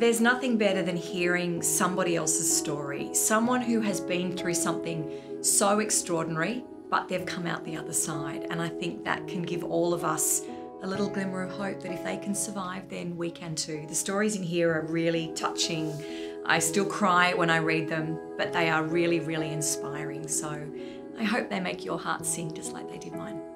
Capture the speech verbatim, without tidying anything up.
there's nothing better than hearing somebody else's story, someone who has been through something so extraordinary, but they've come out the other side. And I think that can give all of us a little glimmer of hope that if they can survive, then we can too. The stories in here are really touching. I still cry when I read them, but they are really, really inspiring. So I hope they make your heart sing just like they did mine.